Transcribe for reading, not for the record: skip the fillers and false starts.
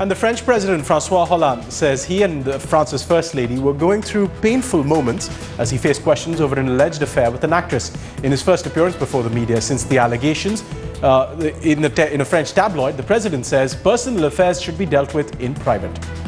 And the French President Francois Hollande says he and France's First Lady were going through painful moments as he faced questions over an alleged affair with an actress. In his first appearance before the media since the allegations, in a French tabloid, the president says personal affairs should be dealt with in private.